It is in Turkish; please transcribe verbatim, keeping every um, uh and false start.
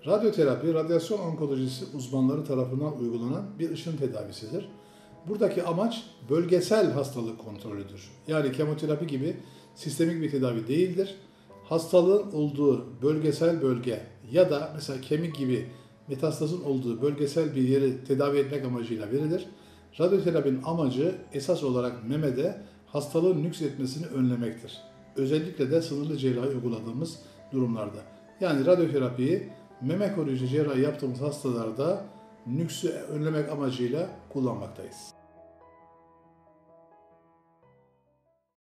Radyoterapi, radyasyon onkolojisi uzmanları tarafından uygulanan bir ışın tedavisidir. Buradaki amaç bölgesel hastalık kontrolüdür. Yani kemoterapi gibi sistemik bir tedavi değildir. Hastalığın olduğu bölgesel bölge ya da mesela kemik gibi metastazın olduğu bölgesel bir yeri tedavi etmek amacıyla verilir. Radyoterapinin amacı esas olarak memede hastalığın nüksetmesini önlemektir. Özellikle de sınırlı cerrahi uyguladığımız durumlarda. Yani radyoterapiyi meme koruyucu cerrahi yaptığımız hastalarda nüksü önlemek amacıyla kullanmaktayız.